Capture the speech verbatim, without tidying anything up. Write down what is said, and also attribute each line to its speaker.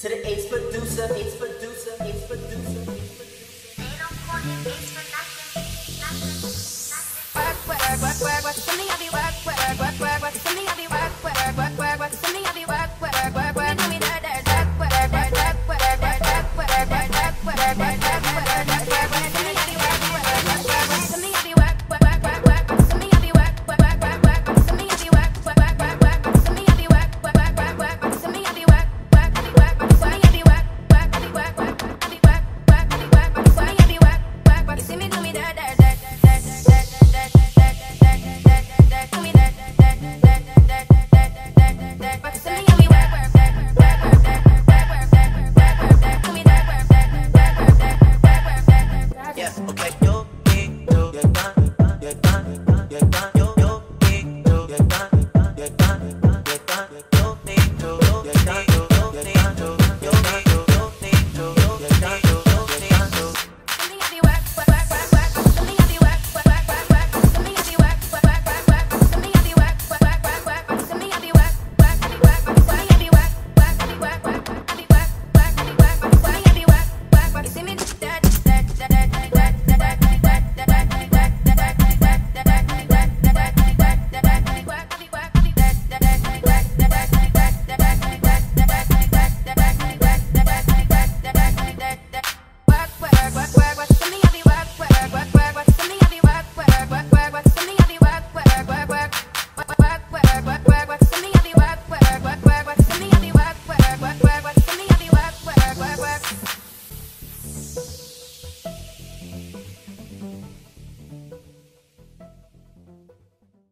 Speaker 1: To the ace producer, ace producer, ace producer.
Speaker 2: They don't call him ace for nothing, nothing, nothing.
Speaker 3: Work, work, work, work, work, for me I be work, work, work, work, work, for me I be work, work, work, work, work, for me I